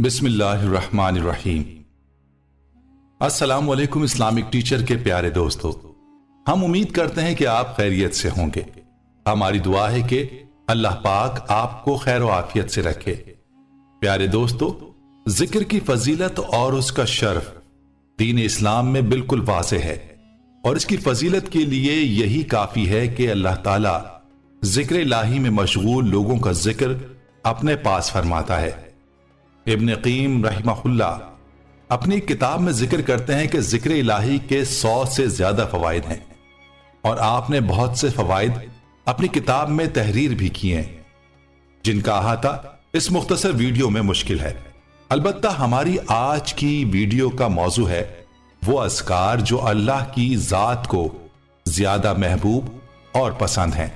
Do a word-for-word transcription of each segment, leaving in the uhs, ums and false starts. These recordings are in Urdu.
बिस्मिल्लाहिर्रहमानिर्रहीम। अस्सलाम वालेकुम इस्लामिक टीचर के प्यारे दोस्तों, हम उम्मीद करते हैं कि आप खैरियत से होंगे। हमारी दुआ है कि अल्लाह पाक आपको खैर आफियत से रखे। प्यारे दोस्तों, जिक्र की फजीलत और उसका शर्फ दीन इस्लाम में बिल्कुल वाज़ेह है और इसकी फजीलत के लिए यही काफी है कि अल्लाह ताला जिक्र इलाही में मशगूल लोगों का जिक्र अपने पास फरमाता है। इब्न क़य्यिम रहमहुल्लाह अपनी किताब में जिक्र करते हैं कि जिक्र इलाही के सौ से ज्यादा फवाइद हैं और आपने बहुत से फवाइद अपनी किताब में तहरीर भी किए हैं, जिनका अहाता इस मुख्तसर वीडियो में मुश्किल है। अलबत्ता हमारी आज की वीडियो का मौजू है वो अज़कार जो अल्लाह की जात को ज्यादा महबूब और पसंद हैं।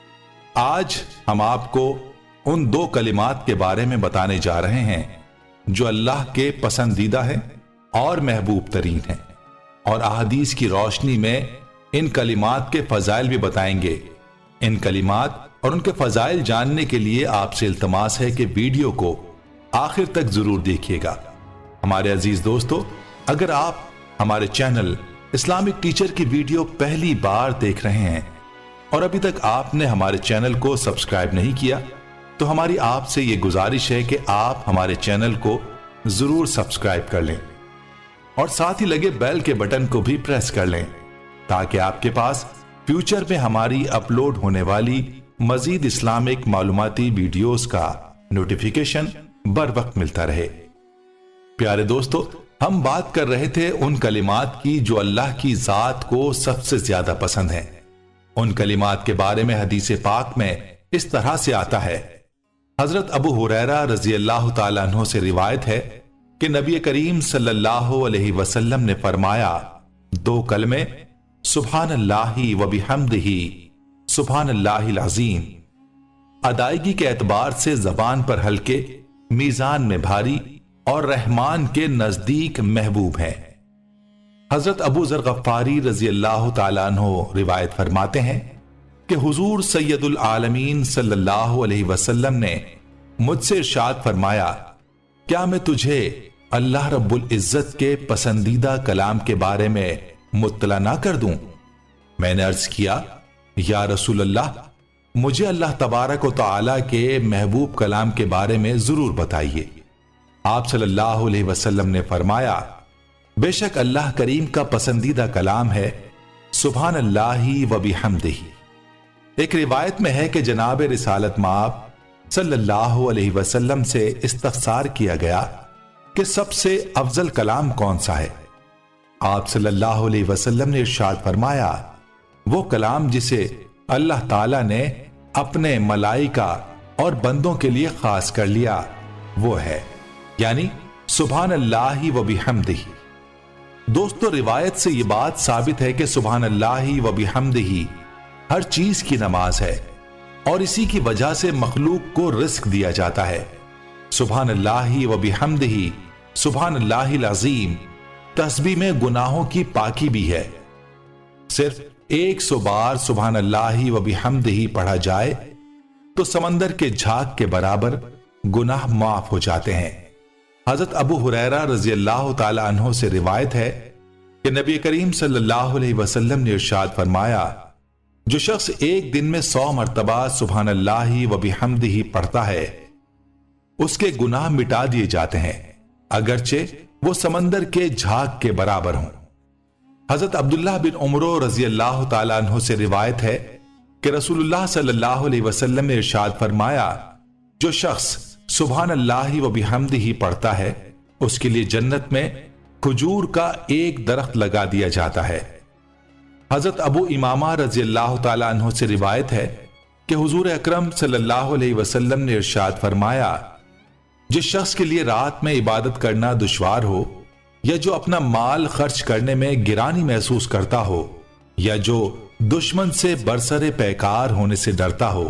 आज हम आपको उन दो कलिमात के बारे में बताने जा रहे हैं जो अल्लाह के पसंदीदा हैं और महबूब तरीन हैं, और अहादीस की रोशनी में इन कलिमात के फजाइल भी बताएंगे। इन कलिमात और उनके फजाइल जानने के लिए आपसे इल्तमास है कि वीडियो को आखिर तक जरूर देखिएगा। हमारे अजीज दोस्तों, अगर आप हमारे चैनल इस्लामिक टीचर की वीडियो पहली बार देख रहे हैं और अभी तक आपने हमारे चैनल को सब्सक्राइब नहीं किया, तो हमारी आपसे यह गुजारिश है कि आप हमारे चैनल को जरूर सब्सक्राइब कर लें और साथ ही लगे बेल के बटन को भी प्रेस कर लें, ताकि आपके पास फ्यूचर में हमारी अपलोड होने वाली मजीद इस्लामिक मालूमाती वीडियोस का नोटिफिकेशन बर वक्त मिलता रहे। प्यारे दोस्तों, हम बात कर रहे थे उन कलिमात की जो अल्लाह की जात को सबसे ज्यादा पसंद है। उन कलिमात के बारे में हदीस पाक में इस तरह से आता है। हजरत अबू हुरैरा रजी अल्लाह तआला अन्हु से रिवायत है कि नबी करीम सल्लल्लाहु अलैहि वसल्लम ने फरमाया, दो कलमे सुब्हानल्लाहि व बिहम्दिही सुब्हानल्लाहिल अज़ीम अदायगी के एतबार से जबान पर हल्के, मीजान में भारी और रहमान के नजदीक महबूब है। हजरत अबू ज़र गफ्फारी रजी अल्लाह तआला अन्हु रिवायत फरमाते हैं कि हुजूर सैयदुल आलमीन सल्लल्लाहु अलैहि वसल्लम ने मुझसे इरशाद फरमाया, क्या मैं तुझे अल्लाह रब्बुल इज्जत के पसंदीदा कलाम के बारे में मुत्तला ना कर दूं? मैंने अर्ज किया, या रसूल अल्लाह, मुझे अल्लाह तबारक व तआला के महबूब कलाम के बारे में जरूर बताइए। आप सल्लल्लाहु अलैहि वसल्लम ने फरमाया, बेशक अल्लाह करीम का पसंदीदा कलाम है सुभान अल्लाहि व बिहम्दिही। एक रिवायत में है कि जनाब रिसालत माब सल्लल्लाहु अलैहि वसल्लम से इस्तफसार किया गया कि सबसे अफजल कलाम कौन सा है। आप सल्लल्लाहु अलैहि वसल्लम ने इरशाद फरमाया, वो कलाम जिसे अल्लाह ताला ने अपने मलाइका और बंदों के लिए खास कर लिया वो है, यानी सुभान अल्लाहि व बिहम्दिही। दोस्तों, रिवायत से यह बात साबित है कि सुभान अल्लाहि व बिहम्दिही हर चीज की नमाज है और इसी की वजह से मखलूक को रिस्क दिया जाता है। सुभान अल्लाहि व बिहम्दिही सुभान अल्लाहिल अज़ीम तस्बीह में गुनाहों की पाकी भी है। सिर्फ एक सौ बार सुभान अल्लाहि व बिहम्दिही पढ़ा जाए तो समंदर के झाग के बराबर गुनाह माफ हो जाते हैं। हजरत अबू हुरैरा रजी अल्लाह तआला अन्हु से रिवायत है कि नबी करीम सल्लल्लाहु अलैहि वसल्लम ने इरशाद फरमाया, जो शख्स एक दिन में सौ मर्तबा सुभान अल्लाहि व बिहम्दिही पढ़ता है उसके गुनाह मिटा दिए जाते हैं, अगरचे वो समंदर के झाग के बराबर हों। हजरत अब्दुल्लाह बिन उमरो रजी अल्लाह तआला अन्हु से रिवायत है कि रसूलुल्लाह सल्लल्लाहु अलैहि वसल्लम ने इरशाद फरमाया, जो शख्स सुभान अल्लाहि व बिहम्दिही पढ़ता है उसके लिए जन्नत में खजूर का एक दरख्त लगा दिया जाता है। हजरत अबू इमामा रजी अल्लाह तआला अन्हु से रिवायत है कि हुजूर अकरम सल्लल्लाहु अलैहि वसल्लम ने इरशाद फरमाया, जिस शख्स के लिए रात में इबादत करना दुश्वार हो, या जो अपना माल खर्च करने में गिरानी महसूस करता हो, या जो दुश्मन से बरसरे पैकार होने से डरता हो,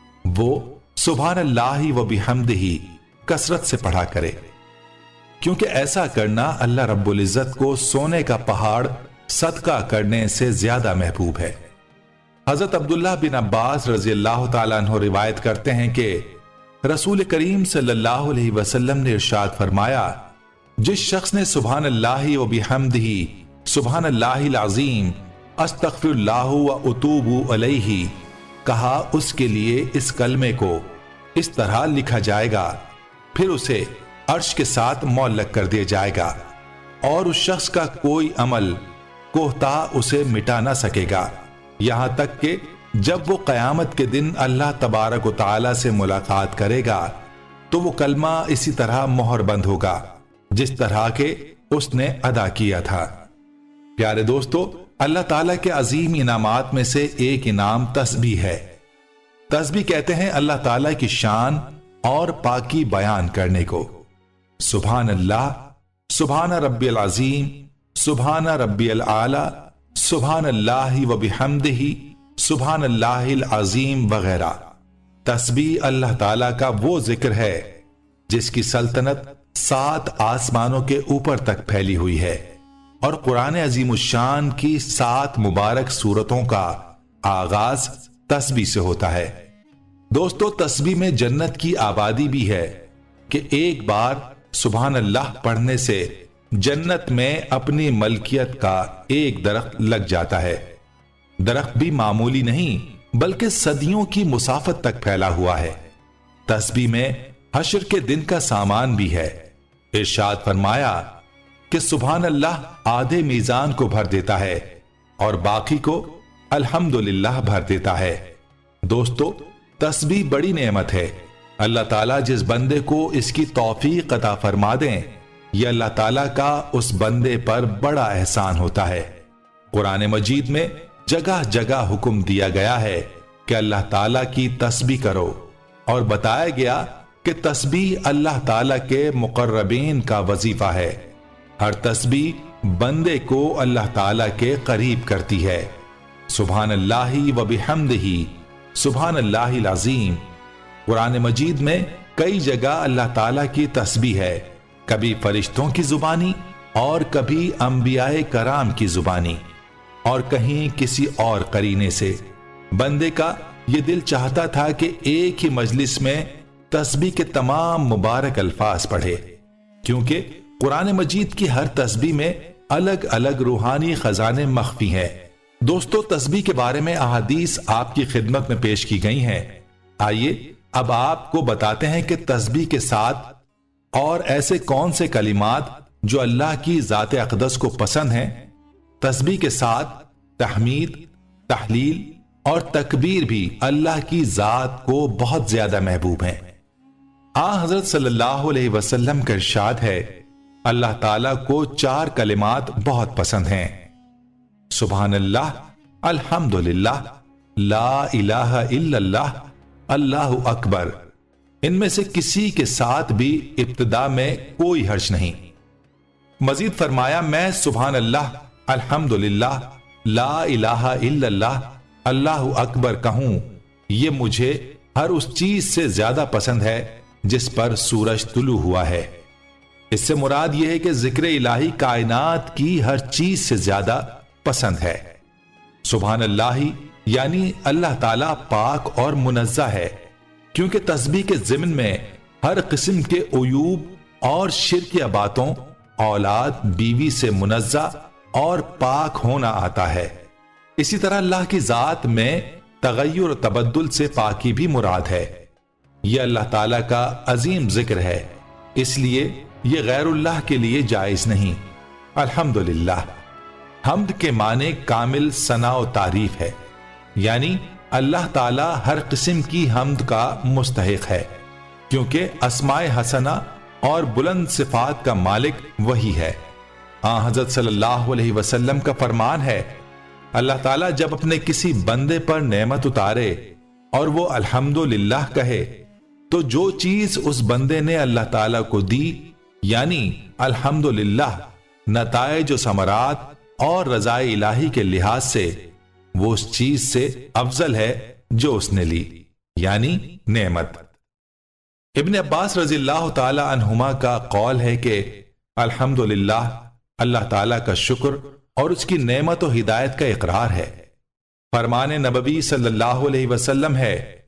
वो सुभान अल्लाहि व बिहम्दिही कसरत से पढ़ा करे, क्योंकि ऐसा करना अल्लाह रब्बुल इज्जत को सोने का पहाड़ सदका करने से ज्यादा महबूब है। हजरत अब्दुल्लाह बिन अब्बास रजी अल्लाह तआला अन्हु रिवायत करते हैं कि رسول کریم صلی اللہ علیہ وسلم نے ارشاد فرمایا، جس شخص نے سبحان اللہ و بحمدہ سبحان اللہ العظیم استغفر اللہ و اتوب علیہ کہا، اس کے لیے اس کلمے کو اس طرح لکھا جائے گا، پھر اسے عرش کے ساتھ معلق کر دیا جائے گا، اور اس شخص کا کوئی عمل کوتاہ اسے مٹا نہ سکے گا، یہاں تک کہ جب وہ قیامت کے دن اللہ تبارک و تعالی سے ملاقات کرے گا تو وہ کلمہ اسی طرح مہر بند ہوگا جس طرح کے اس نے ادا کیا تھا۔ پیارے دوستو، اللہ تعالیٰ کے عظیم انعامات میں سے ایک انعام تسبیح ہے۔ تسبیح کہتے ہیں اللہ تعالیٰ کی شان اور پاکی بیان کرنے کو۔ سبحان اللہ، سبحان ربی العظیم، سبحان ربی العالی، سبحان اللہ و بحمدہ، سبحان اللہ العظیم وغیرہ۔ تسبیح اللہ تعالیٰ کا وہ ذکر ہے جس کی سلطنت سات آسمانوں کے اوپر تک پھیلی ہوئی ہے، اور قرآن عظیم الشان کی سات مبارک سورتوں کا آغاز تسبیح سے ہوتا ہے۔ دوستو، تسبیح میں جنت کی آبادی بھی ہے کہ ایک بار سبحان اللہ پڑھنے سے جنت میں اپنی ملکیت کا ایک درخت لگ جاتا ہے۔ درخت بھی معمولی نہیں بلکہ صدیوں کی مسافت تک پھیلا ہوا ہے۔ تسبیح میں حشر کے دن کا سامان بھی ہے۔ ارشاد فرمایا کہ سبحان اللہ آدھے میزان کو بھر دیتا ہے اور باقی کو الحمدللہ بھر دیتا ہے۔ دوستو، تسبیح بڑی نعمت ہے۔ اللہ تعالیٰ جس بندے کو اس کی توفیق عطا فرما دیں، یہ اللہ تعالیٰ کا اس بندے پر بڑا احسان ہوتا ہے۔ قرآن مجید میں جگہ جگہ حکم دیا گیا ہے کہ اللہ تعالیٰ کی تسبیح کرو، اور بتایا گیا کہ تسبیح اللہ تعالیٰ کے مقربین کا وظیفہ ہے۔ ہر تسبیح بندے کو اللہ تعالیٰ کے قریب کرتی ہے۔ سبحان اللہ و بحمدہ سبحان اللہ العظیم۔ قرآن مجید میں کئی جگہ اللہ تعالیٰ کی تسبیح ہے، کبھی فرشتوں کی زبانی اور کبھی انبیاء کرام کی زبانی، اور کہیں کسی اور قرینے سے۔ بندے کا یہ دل چاہتا تھا کہ ایک ہی مجلس میں تسبیح کے تمام مبارک الفاظ پڑھے، کیونکہ قرآن مجید کی ہر تسبیح میں الگ الگ روحانی خزانے مخفی ہیں۔ دوستو، تسبیح کے بارے میں احادیث آپ کی خدمت میں پیش کی گئی ہیں۔ آئیے اب آپ کو بتاتے ہیں کہ تسبیح کے ساتھ اور ایسے کون سے کلمات جو اللہ کی ذات اقدس کو پسند ہیں۔ تسبیح کے ساتھ تحمید، تحلیل اور تکبیر بھی اللہ کی ذات کو بہت زیادہ محبوب ہیں۔ آن حضرت صلی اللہ علیہ وسلم کا ارشاد ہے، اللہ تعالیٰ کو چار کلمات بہت پسند ہیں: سبحان اللہ، الحمدللہ، لا الہ الا اللہ، اللہ اکبر۔ ان میں سے کسی کے ساتھ بھی ابتدا میں کوئی حرج نہیں۔ مزید فرمایا، میں سبحان اللہ، الحمدللہ، لا الہ الا اللہ، اللہ اکبر کہوں، یہ مجھے ہر اس چیز سے زیادہ پسند ہے جس پر سورج طلوع ہوا ہے۔ اس سے مراد یہ ہے کہ ذکر الہی کائنات کی ہر چیز سے زیادہ پسند ہے۔ سبحان اللہ یعنی اللہ تعالیٰ پاک اور منزہ ہے، کیونکہ تسبیح کے ضمن میں ہر قسم کے عیوب اور شرکیہ باتوں، اولاد بیوی سے منزہ اور پاک ہونا آتا ہے۔ اسی طرح اللہ کی ذات میں تغیر و تبدل سے پاکی بھی مراد ہے۔ یہ اللہ تعالیٰ کا عظیم ذکر ہے، اس لیے یہ غیر اللہ کے لیے جائز نہیں۔ الحمدللہ، حمد کے معنی کامل ثنا و تعریف ہے، یعنی اللہ تعالیٰ ہر قسم کی حمد کا مستحق ہے، کیونکہ اسماء حسنہ اور بلند صفات کا مالک وہی ہے۔ آن حضرت صلی اللہ علیہ وسلم کا فرمان ہے، اللہ تعالیٰ جب اپنے کسی بندے پر نعمت اتارے اور وہ الحمدللہ کہے تو جو چیز اس بندے نے اللہ تعالیٰ کو دی، یعنی الحمدللہ، نتائج و ثمرات اور رضا الہی کے لحاظ سے وہ اس چیز سے افضل ہے جو اس نے لی، یعنی نعمت۔ ابن عباس رضی اللہ تعالی عنہما کا قول ہے کہ الحمدللہ اللہ تعالیٰ کا شکر اور اس کی نعمت و ہدایت کا اقرار ہے۔ فرمان نبوی صلی اللہ علیہ وسلم ہے،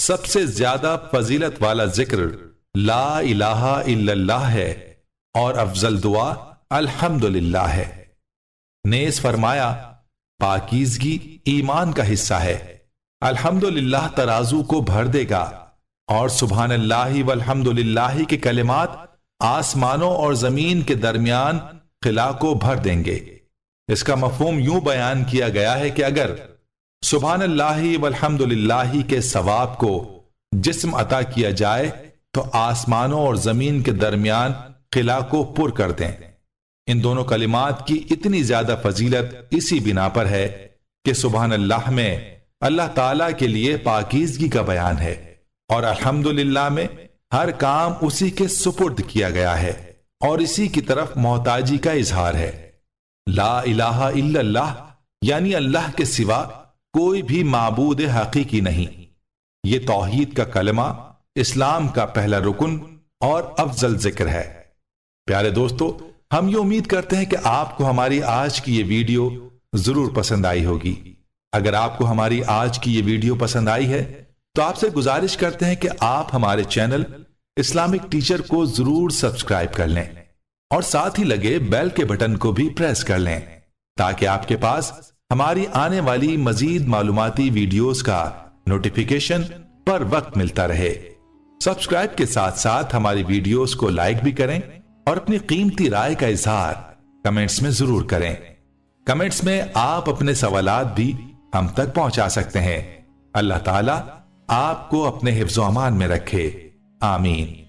سب سے زیادہ فضیلت والا ذکر لا الہ الا اللہ ہے اور افضل دعا الحمدللہ ہے۔ نیز فرمایا پاکیزگی ایمان کا حصہ ہے، الحمدللہ ترازو کو بھر دے گا، اور سبحان اللہ والحمدللہ کے کلمات آسمانوں اور زمین کے درمیان خلا کو بھر دیں گے۔ اس کا مفہوم یوں بیان کیا گیا ہے کہ اگر سبحان اللہ والحمدللہ کے ثواب کو جسم عطا کیا جائے تو آسمانوں اور زمین کے درمیان خلا کو پر کر دیں۔ ان دونوں کلمات کی اتنی زیادہ فضیلت اسی بنا پر ہے کہ سبحان اللہ میں اللہ تعالیٰ کے لیے پاکیزگی کا بیان ہے، اور الحمدللہ میں ہر کام اسی کے سپرد کیا گیا ہے اور اسی کی طرف محتاجی کا اظہار ہے۔ لا الہ الا اللہ یعنی اللہ کے سوا کوئی بھی معبود حقیقی نہیں۔ یہ توحید کا کلمہ اسلام کا پہلا رکن اور افضل ذکر ہے۔ پیارے دوستو، ہم یہ امید کرتے ہیں کہ آپ کو ہماری آج کی یہ ویڈیو ضرور پسند آئی ہوگی۔ اگر آپ کو ہماری آج کی یہ ویڈیو پسند آئی ہے تو آپ سے گزارش کرتے ہیں کہ آپ ہمارے چینل اسلامک ٹیچر کو ضرور سبسکرائب کر لیں اور ساتھ ہی لگے بیل کے بٹن کو بھی پریس کر لیں تاکہ آپ کے پاس ہماری آنے والی مزید معلوماتی ویڈیوز کا نوٹیفیکیشن پر وقت ملتا رہے۔ سبسکرائب کے ساتھ ساتھ ہماری ویڈیوز کو لائک بھی کریں اور اپنی قیمتی رائے کا اظہار کمنٹس میں ضرور کریں۔ کمنٹس میں آپ اپنے سوالات بھی ہم تک پہنچا سکتے ہیں۔ اللہ تعالیٰ آپ کو اپنے حفظ و امان میں رکھے، آمین۔